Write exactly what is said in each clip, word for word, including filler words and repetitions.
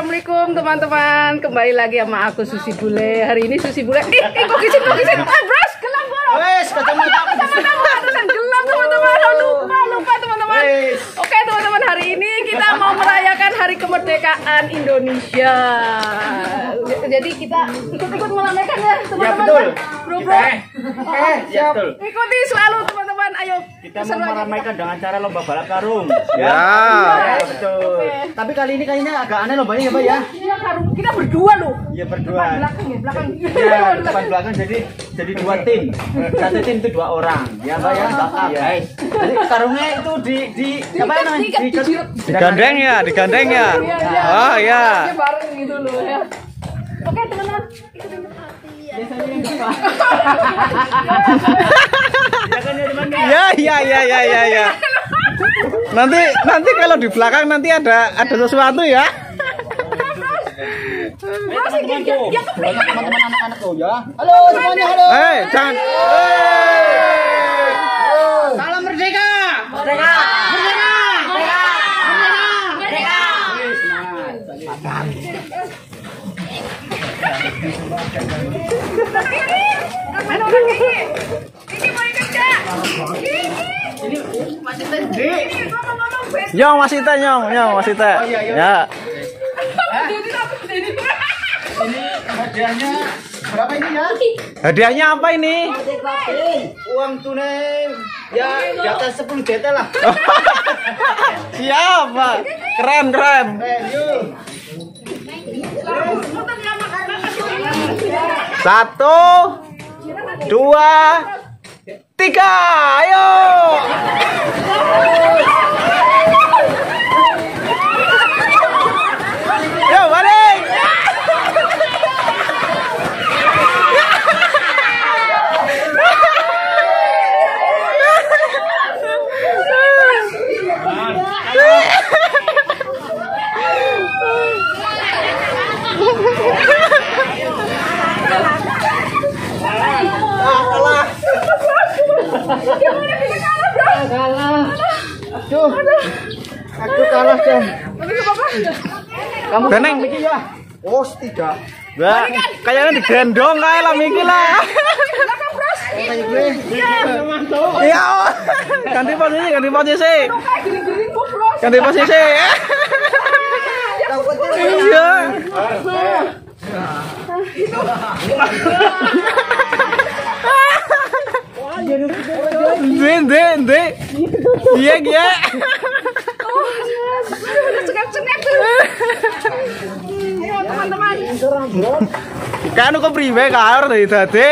Assalamualaikum teman-teman, kembali lagi sama aku Susi Bule. Hari ini Susi Bule, ih, ih kok kisin, kok kisin, ah bros, gelap bro. Wes, kacamata aku teman-teman, gelap teman-teman, lupa, lupa teman-teman. Oke teman-teman, hari ini kita mau merayakan Hari Kemerdekaan Indonesia. Jadi kita ikut-ikut meramaikan ya teman-teman. Ya betul. Bro, bro. Eh, ya betul. Ikuti selalu teman-teman, ayo. Kita mau meramaikan dengan cara lomba balap karung. Ya, ya betul. Tapi kali ini kayaknya agak aneh lombanya ya Pak ya. Iya karung, kita berdua loh. Iya berdua. Depan belakang ya, belakang. Iya, depan belakang jadi jadi dua tim. Satu tim itu dua orang. Ya Pak ya. Guys. Jadi karungnya itu di di apa namanya? Di digandeng ya, digandeng ya. Oh ya. Bareng gitu loh ya. Oke teman-teman, ikutin hati ya. Ya, ya, ya, ya, ya, ya. Nanti, nanti kalau di belakang nanti ada ada sesuatu ya. Teman-teman anak-anak tuh ya. Halo semuanya, halo. Eh, jangan. Salam merdeka. Merdeka. Merdeka. Merdeka. Merdeka. Merdeka. Mana orang ini? Ini mau ikut gak? Ini masih tadi. Nyong masih teh, nyong, nyong masih teh. Ya. Ini hadiahnya berapa ini ya? Hadiahnya apa ini? Uang tunai ya di atas sepuluh juta lah. Siapa? Keren, keren. Satu, dua, tiga, ayo. Yo balik. Kalah. Aduh. Aku kalah, Jom. Kamu Beneng. ya? Oh, tidak. Nah, kayaknya digendong kayak lah Miki lah. Iya. Ganti posisi, ganti posisi. Ganti posisi. Iya. Dende, dende. Iya, iya. Cengak-cengak tuh. Ayo teman-teman. Kan kok priwe kaor dari tadi.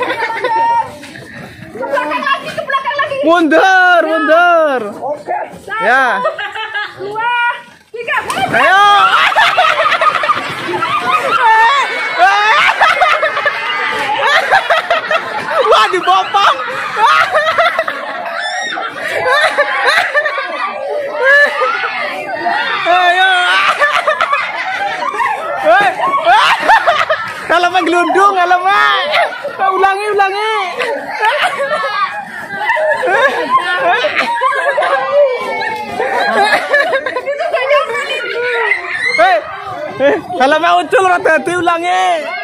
Ke belakang lagi, ke belakang lagi. Mundur, mundur. Oke. Ya. Dua, tiga. Ayo. Wah, dibopong. Ayo. Kalau mah gelundung, kalau mah. Ulangi, ulangi. Eh, kalau mau ucul rada diulangi.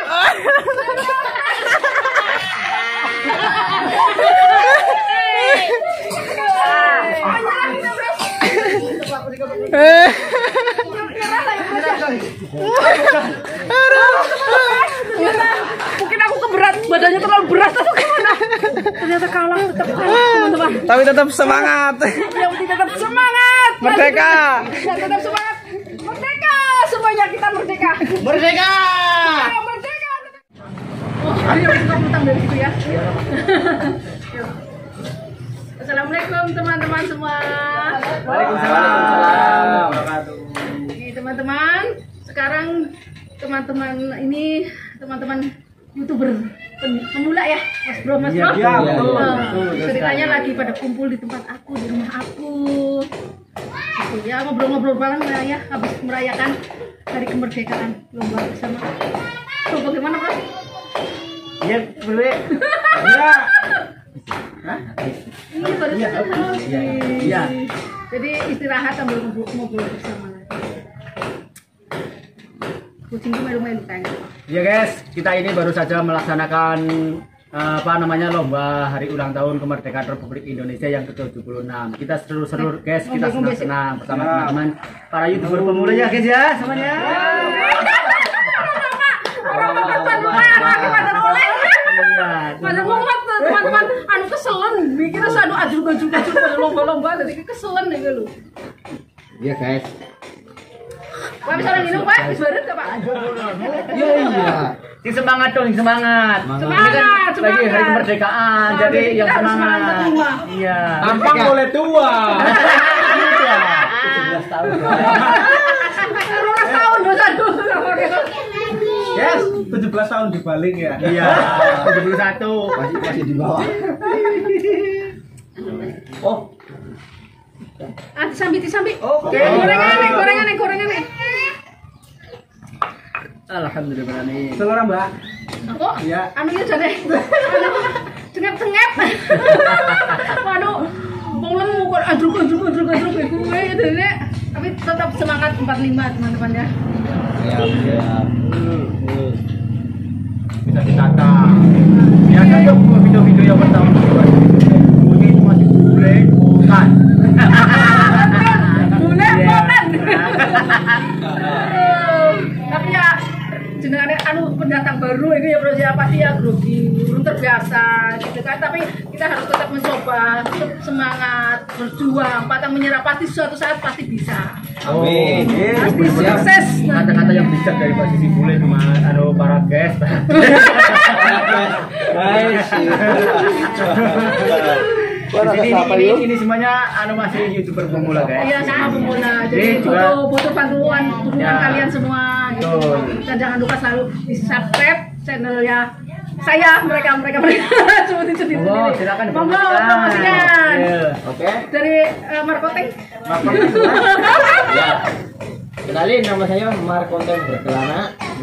Eh. Mungkin aku keberat, badannya terlalu berat atau gimana? Ternyata kalah, tetap kalah teman-teman. Tapi tetap semangat. Ya, tetap semangat. Merdeka. Ya, tetap semangat. Merdeka, semuanya kita merdeka. Merdeka. Ya, merdeka. Oh, ayo kita putar dari situ ya. Yuk. Assalamualaikum teman-teman semua. Waalaikumsalam. Oke teman-teman, sekarang teman-teman ini teman-teman YouTuber pemula ya, Mas Bro, Mas Bro. Iya, betul. Nah, ceritanya lagi pada kumpul di tempat aku, di rumah aku. Gitu ya, ngobrol-ngobrol bareng lah ya, habis merayakan Hari Kemerdekaan lomba bersama. Tuh bagaimana Mas? Iya, boleh. Iya. Hah? Ini baru selesai. Iya. Jadi istirahat sambil ngobrol-ngobrol bersama lagi. Kucingku melu-melu kayaknya. Ya guys, kita ini baru saja melaksanakan uh, apa namanya lomba hari ulang tahun kemerdekaan Republik Indonesia yang ke tujuh puluh enam. Kita seru-seru guys, kita senang-senang bersama teman-teman para YouTuber pemula ya guys ya semuanya. Pada mumet teman-teman, anu keselen, mikirnya anu ajur-ajur-ajur lomba-lomba, jadi keselen nih lu. Iya guys. Pak bisa orang minum Pak, bisa bareng Pak? Iya iya. Sing semangat dong, sing semangat. Semangat, semangat. Lagi hari kemerdekaan, jadi yang semangat. Iya. Tampang boleh tua. tujuh belas tahun. dua belas tahun dosa dulu. Yes, tujuh belas tahun dibalik ya. Iya, tujuh puluh satu. Masih masih di bawah. Oh. Ah, disambi, disambi. Oke. Gorengan nih, gorengan nih, gorengan nih. Alhamdulillah nih. Selera Mbak. Aku? Iya. Anu ya jane. Cengep-cengep. Waduh. Wong lemu kok adruk-adruk-adruk-adruk gue itu nih. Tapi tetap semangat empat puluh lima teman-teman ya. Siap, siap. Bisa ditata. Biasa yuk video-video yang pertama bunyi itu masih bule bukan. Bule bukan. Tapi ya jenengan anu pendatang baru ini ya bro ya pasti ya grogi belum terbiasa gitu kan, tapi kita harus tetap mencoba, tetap semangat berjuang, pantang menyerah, pasti suatu saat pasti bisa. Amin. Pasti sukses. Kata-kata yang bijak dari Pak Sisi Bule cuma anu para guys. Guys. Ini, ini, ini semuanya anu masih YouTuber pemula guys. Iya, sama pemula. Jadi Ini juga- butuh butuh bantuan dukungan Ya. kalian semua gitu. Betul. Dan jangan lupa selalu di-subscribe channelnya saya, mereka mereka mereka sebutin sendiri Monggo, sendiri. silakan Monggo, dipromosikan. promosikan. Iya. Oke. Dari uh, Markoteng. Ya. Kenalin, nama saya Markonten Berkelana.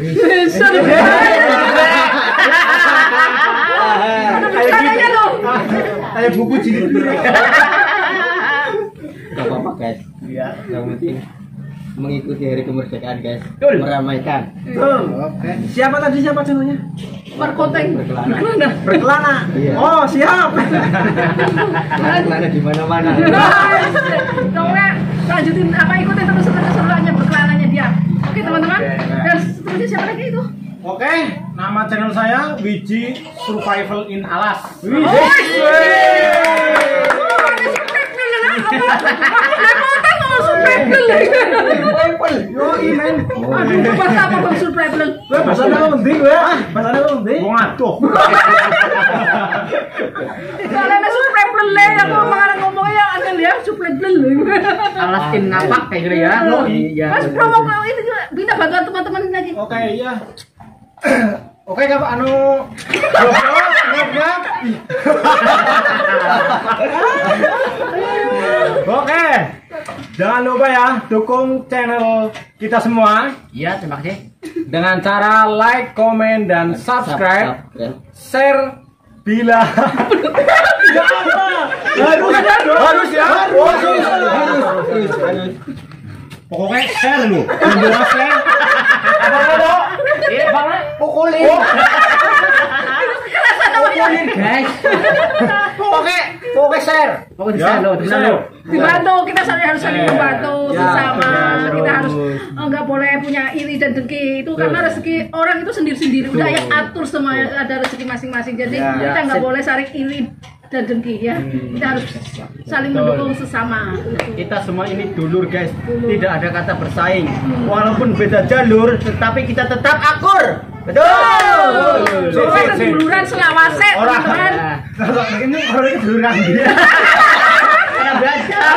Caranya loh. Kayak buku jilid. Gak apa-apa guys, Iya. yang penting mengikuti hari kemerdekaan guys, Betul. meramaikan. Oke. Siapa tadi siapa channelnya? Markoteng. Berkelana. Berkelana. Berkelana. Iya. Oh, siap. Berkelana di mana-mana. Pokoknya lanjutin apa ikutin terus keseruannya berkelananya dia. Oke teman-teman. Dan seterusnya siapa lagi itu? Oke, nama channel saya Wiji Survival in Alas. Yo, imen. Aduh, bahasa apa bang survival? Bahasa apa penting gue? Bahasa apa penting? Wong aduh. Kalau ada survival ya, aku malah ngomongnya ada lihat survival. Alas in napak kayak gitu ya. Iya. Mas promo kalau itu juga minta bantuan teman-teman lagi. Oke, iya. Oke, Kak, anu ngap-ngap. Oke. Jangan lupa ya, dukung channel kita semua Iya, terima kasih. dengan cara like, komen, dan subscribe, share bila ya apa? Harus harus ya, harus harus. Pokoknya share lu, jangan share. Apa dong? Iya, Bang. Pukulin. Pukulin guys. Oke, oke share. Pokoknya share lo, terus lo. Dibantu, kita saling harus saling membantu Ya, bersama. benar, Kita harus terus. oh, nggak boleh punya iri dan dengki itu karena rezeki orang itu sendiri-sendiri. Udah ya atur semua ada rezeki masing-masing. Jadi Ya. kita Ya, nggak sip. boleh saling iri dan dengki ya. Kita harus saling mendukung sesama. Kita semua ini dulur guys, tidak ada kata bersaing. Walaupun beda jalur, tetapi kita tetap akur. Betul. Soalnya keduluran selawase Orang. teman-teman. Kalau ini orang keduluran dia. Kita belajar.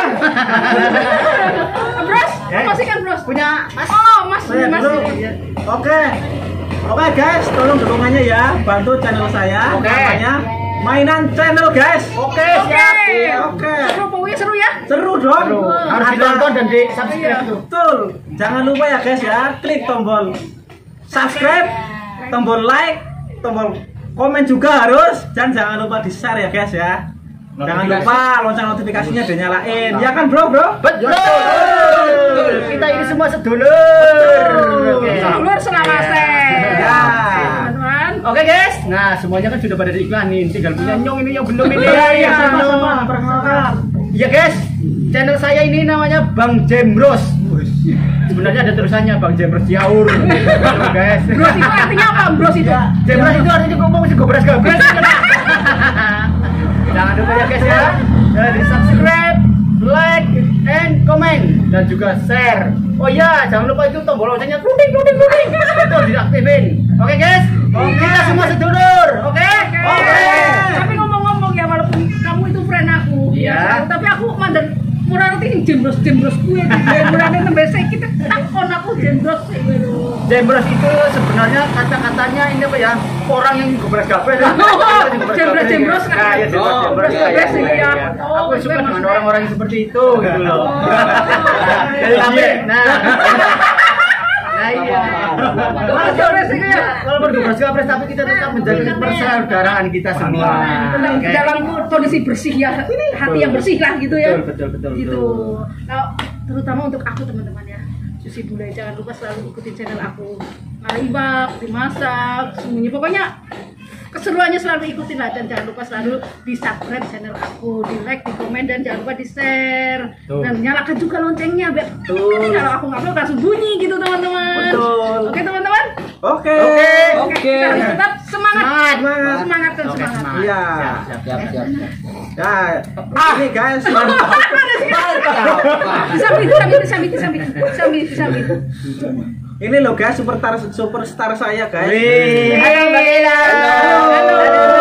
Bros, Eh. masih kan bros? Punya Mas. Oh, mas, Saya mas. dulu. Oke. Oke guys, tolong dukungannya ya. Bantu channel saya. Oke. Namanya Mainan Channel guys. Oke, Oke. siap. Oke. Seru pokoknya seru ya. Seru dong. Aduh, harus Ada- ditonton dan di subscribe tuh. Betul. Jangan lupa ya guys ya, klik tombol subscribe, tombol like, tombol komen juga harus, dan jangan lupa di share ya guys ya. Jangan lupa lonceng notifikasinya dinyalain. Ya kan, Bro, Bro? Betul. Kita ini semua sedulur. Oke. Sedulur selawase. Ya. Teman-teman. Oke guys, nah semuanya kan sudah pada diiklanin, tinggal punya nyong ini yang belum ini. Iya, iya, sama-sama. Perkenalkan. Iya guys, channel saya ini namanya Bang Jembros. Sebenarnya ada terusannya Bang Jembros Jaur. Halo guys. Bros itu artinya apa, Bros itu? Jembros itu artinya ngomong sih gobras-gobras. Jangan lupa ya guys ya, ya di subscribe, like, and comment, dan juga share. Oh iya, jangan lupa itu tombol loncengnya kuning kuning kuning itu diaktifin. Oke guys, kita semua sedulur. Oke? Oke. Tapi ngomong-ngomong ya, walaupun kamu itu friend aku, Iya. tapi aku mandan murah nanti jembros jembros gue, murah nanti nambah kita takon aku jembros sih. Jembros itu sebenarnya kata-katanya ini apa ya? Orang yang gobras-gobras. Jembros jembros kan. Nah, ya jembros jembros Oh, ya. sih, ya, ya. ya. Oh, Aku suka itu dengan maksudnya. orang-orang yang seperti itu gitu loh. Jadi Iya. sampai nah. Nah iya. Gobras sih ya. Kalau bergobras-gobras tapi kita tetap menjaga persaudaraan kita semua. Oke. Dalam kondisi bersih ya, hati yang bersih lah gitu ya. Betul, betul, betul, Gitu. betul. Nah, terutama untuk aku teman-teman ya. Susi Bule, jangan lupa selalu ikutin channel aku. Maribak, dimasak, semuanya pokoknya keseruannya selalu ikutin lah, dan jangan lupa selalu di subscribe channel aku, di like, di komen, dan jangan lupa di share. Betul. Dan nyalakan juga loncengnya biar Betul. kalau aku ngupload langsung bunyi gitu teman-teman. Betul. Oke teman-teman. Oke. Oke. Oke. Kita harus tetap semangat. Semangat. Semangat, semangat dan Oke, semangat. semangat. Iya. Siap, siap, siap. Siap, siap, siap. Ya, ini guys, mantap. Disambit, disambit, disambit, disambit, disambit, disambit. Ini loh guys, superstar superstar saya guys. Wih. Halo Mbak Ella. Halo.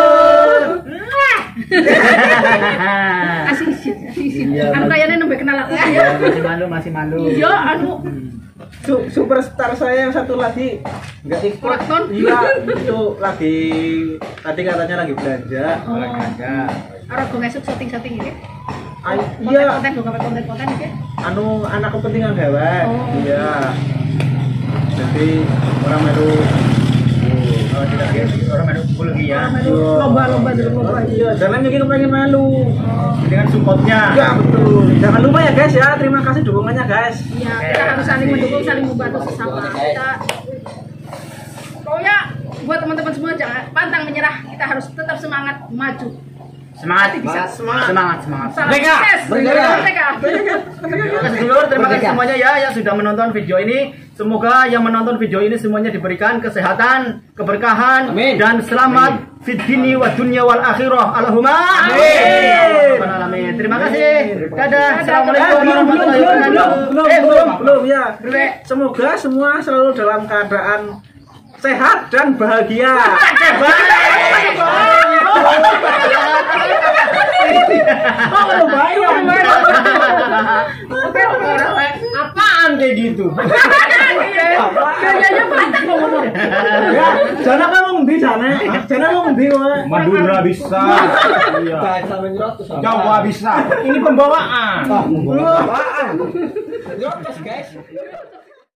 Hahaha. Asik, asik, asik. Iya, Anu Mas. kayaknya nembek kenal aku ya. Ya, masih malu, masih malu. Iya, anu Su- superstar saya yang satu lagi nggak ikut. Kolektor. Iya, itu lagi tadi katanya lagi belanja. Oh. Belanja. arep go ngesuk syuting-syuting iki. Ay, iya, Konten-konten, go gawe konten-konten iki. anu anak kepentingan hewan. Oh. Iya. Jadi orang melu Oh, tidak guys, orang malu kumpul lagi ya. Melu lomba-lomba dulu lomba. Iya, jangan mikir pengen melu. Dengan support-nya. Ya betul. Jangan lupa ya guys ya. Terima kasih dukungannya guys. Iya, kita harus saling mendukung, saling membantu sesama. Kita pokoknya buat teman-teman semua jangan pantang menyerah. Kita harus tetap semangat maju. Semangat, Bisa. semangat, semangat, semangat. Salam Merdeka. sukses. Merdeka. Merdeka. Terima kasih dulu, terima kasih semuanya ya yang sudah menonton video ini. Semoga yang menonton video ini semuanya diberikan kesehatan, keberkahan, Amin. dan selamat fid dini wa dunya wal akhirah. Allahumma Amin. amin. Terima kasih. Dadah. Eh, Assalamualaikum belum, belum, warahmatullahi belum, wabarakatuh. belum, belum, Eh, belum, belum, ya. Belum. Semoga semua selalu dalam keadaan sehat dan bahagia. Oh, bayar. Apaan kayak gitu? Kayaknya pantang ngomong. Ya, jangan ngomong di sana. Jangan ngomong di mana. Madura bisa, iya. Bahasa menyerotus. Jawa bisa. Ini pembawaan. Pembawaan. Menyerotus, guys.